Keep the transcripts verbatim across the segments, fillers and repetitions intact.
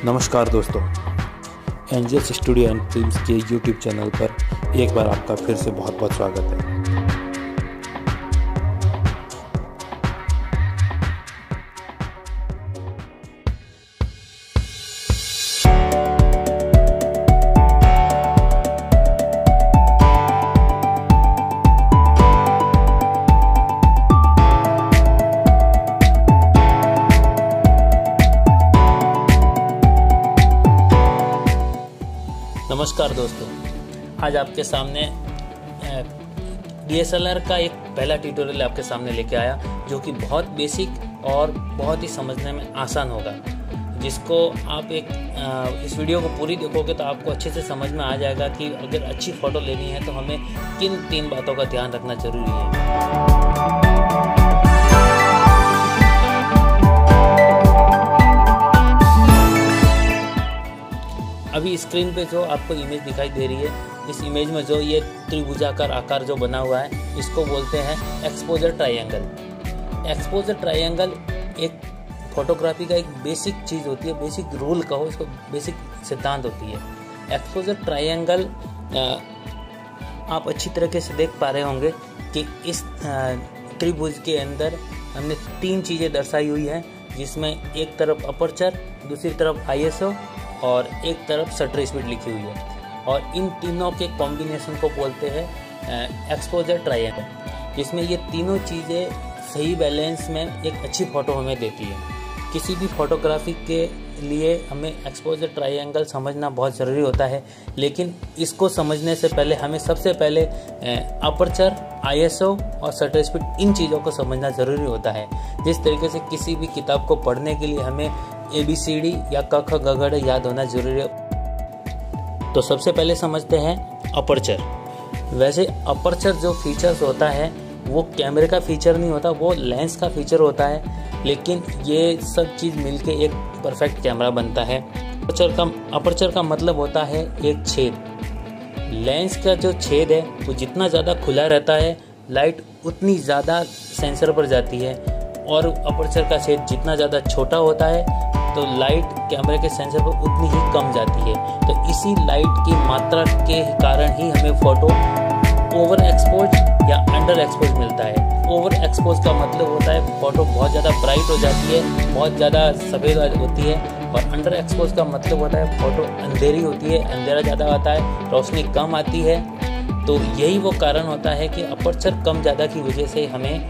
नमस्कार दोस्तों, angels studio and films के यूट्यूब चैनल पर एक बार आपका फिर से बहुत बहुत स्वागत है। नमस्कार दोस्तों, आज आपके सामने डी एस एल आर का एक पहला ट्यूटोरियल आपके सामने लेके आया, जो कि बहुत बेसिक और बहुत ही समझने में आसान होगा। जिसको आप एक इस वीडियो को पूरी देखोगे तो आपको अच्छे से समझ में आ जाएगा कि अगर अच्छी फ़ोटो लेनी है तो हमें किन तीन बातों का ध्यान रखना ज़रूरी है। अभी स्क्रीन पे जो आपको इमेज दिखाई दे रही है, इस इमेज में जो ये त्रिभुजाकार आकार जो बना हुआ है, इसको बोलते हैं एक्सपोजर ट्रायंगल। एक्सपोजर ट्रायंगल एक फोटोग्राफी का एक बेसिक चीज़ होती है, बेसिक रूल कहो इसको, बेसिक सिद्धांत होती है। एक्सपोजर ट्रायंगल आप अच्छी तरीके से देख पा रहे होंगे कि इस त्रिभुज के अंदर हमने तीन चीज़ें दर्शाई हुई हैं, जिसमें एक तरफ अपर्चर, दूसरी तरफ आई एस ओ और एक तरफ शटर स्पीड लिखी हुई है। और इन तीनों के कॉम्बिनेशन को बोलते हैं एक्सपोजर ट्रायंगल, जिसमें ये तीनों चीज़ें सही बैलेंस में एक अच्छी फ़ोटो हमें देती है। किसी भी फोटोग्राफी के लिए हमें एक्सपोजर ट्रायंगल समझना बहुत ज़रूरी होता है, लेकिन इसको समझने से पहले हमें सबसे पहले अपर्चर, आई एस ओ और शटर स्पीड, इन चीज़ों को समझना ज़रूरी होता है। जिस तरीके से किसी भी किताब को पढ़ने के लिए हमें ए बी सी डी या क ख ग घ याद होना जरूरी है। तो सबसे पहले समझते हैं अपर्चर। वैसे अपर्चर जो फीचर्स होता है वो कैमरे का फीचर नहीं होता, वो लेंस का फीचर होता है, लेकिन ये सब चीज़ मिलके एक परफेक्ट कैमरा बनता है। अपर्चर का अपर्चर का मतलब होता है एक छेद। लेंस का जो छेद है वो जितना ज़्यादा खुला रहता है, लाइट उतनी ज़्यादा सेंसर पर जाती है, और अपर्चर का छेद जितना ज़्यादा छोटा होता है तो लाइट कैमरे के सेंसर पर उतनी ही कम जाती है। तो इसी लाइट की मात्रा के कारण ही हमें फ़ोटो ओवर एक्सपोज या अंडर एक्सपोज मिलता है। ओवर एक्सपोज का मतलब होता है फ़ोटो बहुत ज़्यादा ब्राइट हो जाती है, बहुत ज़्यादा सफ़ेद होती है, और अंडर एक्सपोज का मतलब होता है फ़ोटो अंधेरी होती है, अंधेरा ज़्यादा आता है, रोशनी कम आती है। तो यही वो कारण होता है कि अपर्चर कम ज़्यादा की वजह से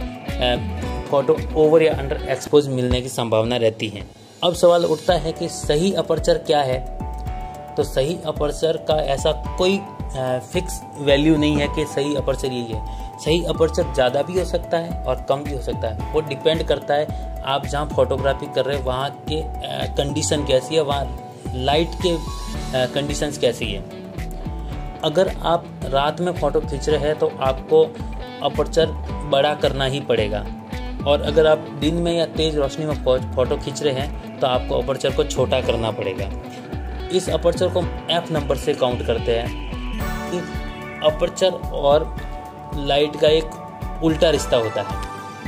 हमें फ़ोटो ओवर या अंडर एक्सपोज मिलने की संभावना रहती है। अब सवाल उठता है कि सही अपर्चर क्या है। तो सही अपर्चर का ऐसा कोई फिक्स वैल्यू नहीं है कि सही अपर्चर यही है। सही अपर्चर ज़्यादा भी हो सकता है और कम भी हो सकता है। वो डिपेंड करता है आप जहाँ फोटोग्राफी कर रहे हैं वहाँ के कंडीशन कैसी है, वहाँ लाइट के कंडीशंस कैसी है। अगर आप रात में फ़ोटो खींच रहे हैं तो आपको अपर्चर बड़ा करना ही पड़ेगा, और अगर आप दिन में या तेज़ रोशनी में फ़ोटो खींच रहे हैं तो आपको अपर्चर को छोटा करना पड़ेगा। इस अपर्चर को एफ नंबर से काउंट करते हैं। अपर्चर और लाइट का एक उल्टा रिश्ता होता है,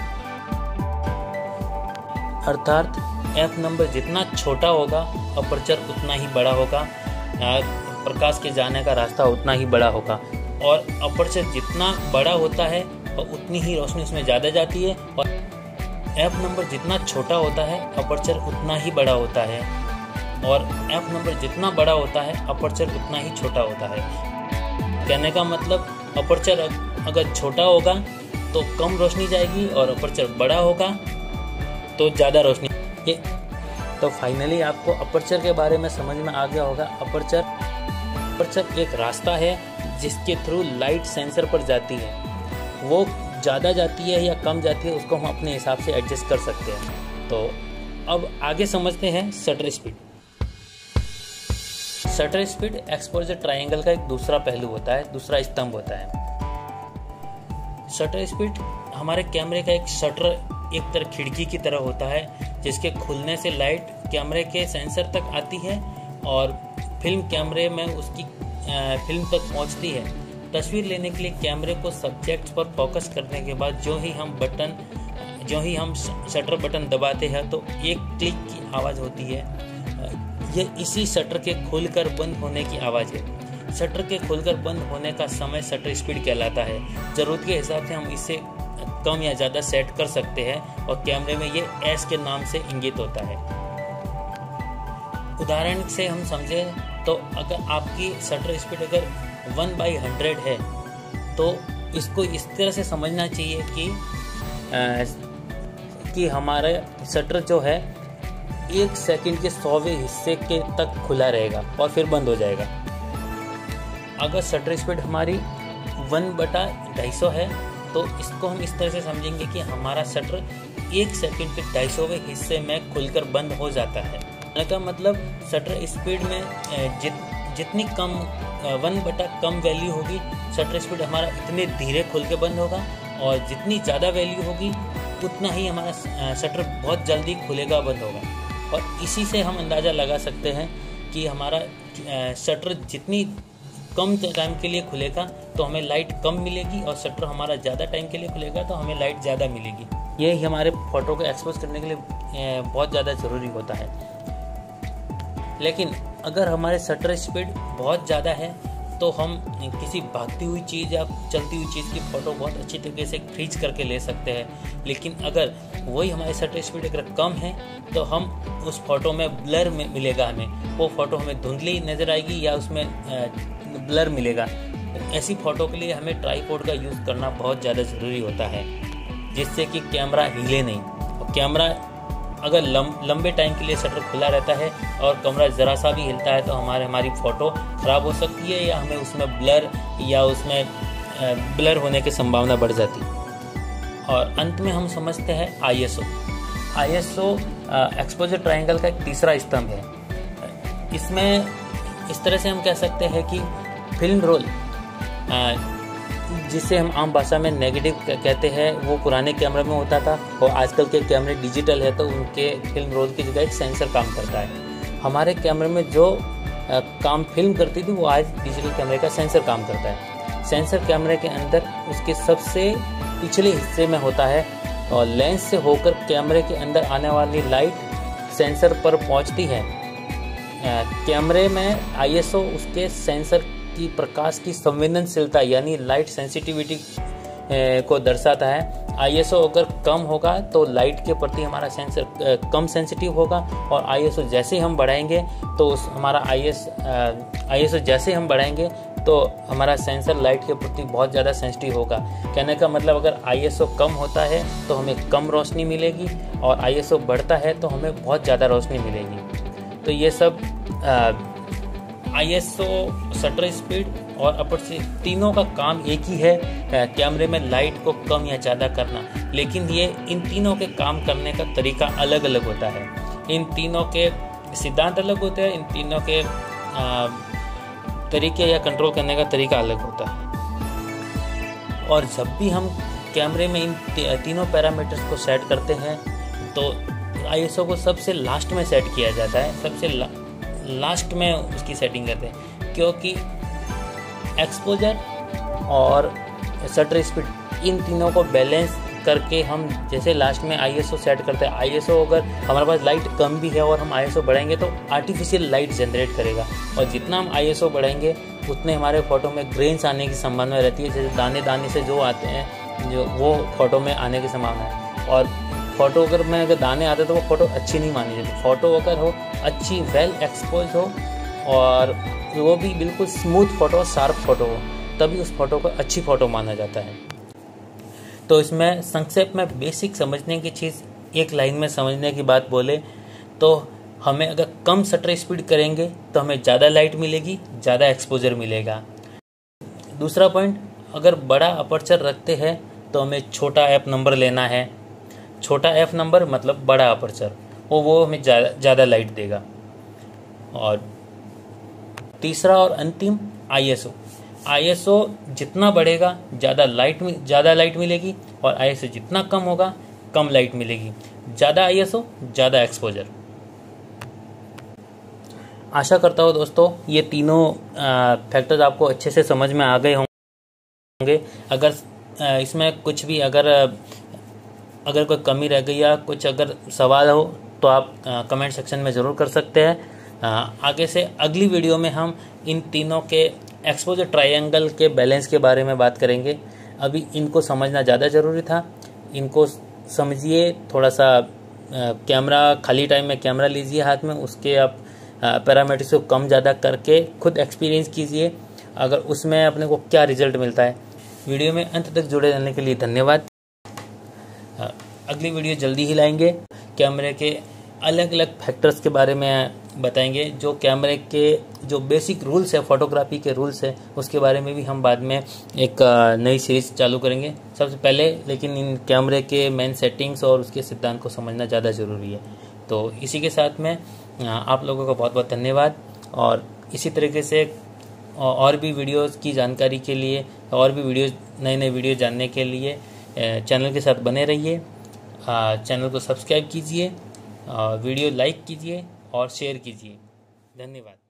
अर्थात एफ नंबर जितना छोटा होगा अपर्चर उतना ही बड़ा होगा, प्रकाश के जाने का रास्ता उतना ही बड़ा होगा, और अपर्चर जितना बड़ा होता है और उतनी ही रोशनी उसमें ज़्यादा जाती है, और एफ नंबर जितना छोटा होता है अपर्चर उतना ही बड़ा होता है, और एफ नंबर जितना बड़ा होता है अपर्चर उतना ही छोटा होता है। कहने का मतलब अपर्चर अगर छोटा होगा तो कम रोशनी जाएगी, और अपर्चर बड़ा होगा तो ज़्यादा रोशनी। ये तो फाइनली आपको अपर्चर के बारे में समझ में आ गया होगा। अपर्चर अपर्चर एक रास्ता है जिसके थ्रू लाइट सेंसर पर जाती है। वो ज़्यादा जाती है या कम जाती है उसको हम अपने हिसाब से एडजस्ट कर सकते हैं। तो अब आगे समझते हैं shutter speed. Shutter speed exposure triangle का एक दूसरा पहलू होता है, दूसरा स्तंभ होता है। शटर स्पीड हमारे कैमरे का एक शटर, एक तरह खिड़की की तरह होता है, जिसके खुलने से लाइट कैमरे के सेंसर तक आती है और फिल्म कैमरे में उसकी फिल्म तक पहुंचती है। तस्वीर लेने के लिए कैमरे को सब्जेक्ट पर फोकस करने के बाद जो ही हम बटन जो ही हम शटर बटन दबाते हैं तो एक क्लिक की आवाज़ होती है। ये इसी शटर के खुलकर बंद होने की आवाज़ है। शटर के खुलकर बंद होने का समय शटर स्पीड कहलाता है। ज़रूरत के हिसाब से हम इसे कम या ज़्यादा सेट कर सकते हैं और कैमरे में ये एस के नाम से इंगित होता है। उदाहरण से हम समझे तो अगर आपकी शटर स्पीड अगर वन बाई हंड्रेड है तो इसको इस तरह से समझना चाहिए कि आ, कि हमारा शटर जो है एक सेकंड के सौवें हिस्से के तक खुला रहेगा और फिर बंद हो जाएगा। अगर शटर स्पीड हमारी वन बटा ढाई सौ है तो इसको हम इस तरह से समझेंगे कि हमारा शटर एक सेकंड के ढाई सौवें हिस्से में खुलकर बंद हो जाता है। का मतलब शटर स्पीड में जित जितनी कम वन बटा कम वैल्यू होगी शटर स्पीड हमारा इतने धीरे खुल के बंद होगा, और जितनी ज़्यादा वैल्यू होगी उतना ही हमारा शटर बहुत जल्दी खुलेगा बंद होगा। और इसी से हम अंदाज़ा लगा सकते हैं कि हमारा शटर जितनी कम टाइम के लिए खुलेगा तो हमें लाइट कम मिलेगी, और शटर हमारा ज़्यादा टाइम के लिए खुलेगा तो हमें लाइट ज़्यादा मिलेगी। ये हमारे फ़ोटो को एक्सपोज करने के लिए बहुत ज़्यादा ज़रूरी होता है। लेकिन अगर हमारे शटर स्पीड बहुत ज़्यादा है तो हम किसी भागती हुई चीज़ या चलती हुई चीज़ की फ़ोटो बहुत अच्छी तरीके से खींच करके ले सकते हैं। लेकिन अगर वही हमारी शटर स्पीड अगर कम है तो हम उस फ़ोटो में ब्लर में मिलेगा, हमें वो फ़ोटो हमें धुंधली नज़र आएगी या उसमें ब्लर मिलेगा। ऐसी फ़ोटो के लिए हमें ट्राइपॉड का यूज़ करना बहुत ज़्यादा ज़रूरी होता है, जिससे कि कैमरा हिले नहीं। और कैमरा अगर लम, लंबे टाइम के लिए शटर खुला रहता है और कैमरा ज़रा सा भी हिलता है तो हमारे हमारी फ़ोटो ख़राब हो सकती है, या हमें उसमें ब्लर या उसमें ब्लर होने की संभावना बढ़ जाती है। और अंत में हम समझते हैं I S O. I S O exposure triangle का एक तीसरा स्तंभ है। इसमें इस तरह से हम कह सकते हैं कि फिल्म रोल, जिसे हम आम भाषा में नेगेटिव कहते हैं, वो पुराने कैमरे में होता था, और आजकल के कैमरे डिजिटल है तो उनके फिल्म रोल की जगह एक सेंसर काम करता है। हमारे कैमरे में जो आ, काम फिल्म करती थी वो आज डिजिटल कैमरे का सेंसर काम करता है। सेंसर कैमरे के अंदर उसके सबसे पिछले हिस्से में होता है, और लेंस से होकर कैमरे के अंदर आने वाली लाइट सेंसर पर पहुंचती है। आ, कैमरे में आई एस ओ उसके सेंसर की प्रकाश की संवेदनशीलता यानी लाइट सेंसिटिविटी को दर्शाता है। आई एस ओ अगर कम होगा तो लाइट के प्रति हमारा सेंसर कम सेंसिटिव होगा, और आई एस ओ जैसे हम बढ़ाएंगे तो उस हमारा आई एस आई एस ओ जैसे हम बढ़ाएंगे तो हमारा सेंसर लाइट के प्रति बहुत ज़्यादा सेंसिटिव होगा। कहने का मतलब अगर आई एस ओ कम होता है तो हमें कम रोशनी मिलेगी, और आई एस ओ बढ़ता है तो हमें बहुत ज़्यादा रोशनी मिलेगी। तो ये सब I S O, shutter speed और अपर्चर तीनों का काम एक ही है, कैमरे में लाइट को कम या ज़्यादा करना। लेकिन ये इन तीनों के काम करने का तरीका अलग अलग होता है। इन तीनों के सिद्धांत अलग होते हैं, इन तीनों के आ, तरीके या कंट्रोल करने का तरीका अलग होता है। और जब भी हम कैमरे में इन तीनों पैरामीटर्स को सेट करते हैं तो आई एस ओ को सबसे लास्ट में सेट किया जाता है, सबसे ला, लास्ट में उसकी सेटिंग करते हैं, क्योंकि एक्सपोजर और शटर स्पीड इन तीनों को बैलेंस करके हम जैसे लास्ट में आई एस ओ सेट करते हैं। आई एस ओ अगर हमारे पास लाइट कम भी है और हम आई एस ओ बढ़ाएंगे तो आर्टिफिशियल लाइट जनरेट करेगा, और जितना हम आई एस ओ बढ़ाएंगे उतने हमारे फ़ोटो में ग्रेन्स आने की संभावना रहती है। जैसे दाने दाने से जो आते हैं जो वो फ़ोटो में आने की संभावना है। और फ़ोटो अगर में अगर दाने आते तो वो फ़ोटो अच्छी नहीं मानी जाती। फ़ोटो अगर हो अच्छी वेल एक्सपोज हो और वो भी बिल्कुल स्मूथ फ़ोटो, शार्प फ़ोटो हो, तभी उस फ़ोटो को अच्छी फ़ोटो माना जाता है। तो इसमें संक्षेप में बेसिक समझने की चीज़, एक लाइन में समझने की बात बोले तो हमें अगर कम शटर स्पीड करेंगे तो हमें ज़्यादा लाइट मिलेगी, ज़्यादा एक्सपोजर मिलेगा। दूसरा पॉइंट, अगर बड़ा अपर्चर रखते हैं तो हमें छोटा एफ नंबर लेना है। छोटा एफ नंबर मतलब बड़ा अपर्चर, वो वो हमें ज़्यादा ज़्यादा लाइट देगा। और तीसरा और अंतिम आई एस ओ। आई एस ओ जितना बढ़ेगा ज़्यादा लाइट ज़्यादा लाइट मिलेगी, और आई एस ओ जितना कम होगा कम लाइट मिलेगी। ज़्यादा आई एस ओ ज़्यादा एक्सपोजर। आशा करता हूँ दोस्तों ये तीनों फैक्टर्स आपको अच्छे से समझ में आ गए होंगे। अगर आ, इसमें कुछ भी अगर अगर कोई कमी रह गई या कुछ अगर सवाल हो तो आप कमेंट सेक्शन में ज़रूर कर सकते हैं। आगे से अगली वीडियो में हम इन तीनों के एक्सपोजर ट्रायंगल के बैलेंस के बारे में बात करेंगे। अभी इनको समझना ज़्यादा ज़रूरी था, इनको समझिए थोड़ा सा। कैमरा खाली टाइम में कैमरा लीजिए हाथ में, उसके आप पैरामीटर्स को कम ज़्यादा करके खुद एक्सपीरियंस कीजिए, अगर उसमें अपने को क्या रिजल्ट मिलता है। वीडियो में अंत तक जुड़े रहने के लिए धन्यवाद। अगली वीडियो जल्दी ही लाएंगे। कैमरे के अलग अलग फैक्टर्स के बारे में बताएंगे, जो कैमरे के जो बेसिक रूल्स है, फोटोग्राफी के रूल्स है, उसके बारे में भी हम बाद में एक नई सीरीज चालू करेंगे। सबसे पहले लेकिन इन कैमरे के मेन सेटिंग्स और उसके सिद्धांत को समझना ज़्यादा ज़रूरी है। तो इसी के साथ में आप लोगों का बहुत बहुत धन्यवाद, और इसी तरीके से और भी वीडियोस की जानकारी के लिए, और भी वीडियोस नए नए वीडियो जानने के लिए चैनल के साथ बने रहिए। चैनल को सब्सक्राइब कीजिए, वीडियो लाइक कीजिए और शेयर कीजिए। धन्यवाद।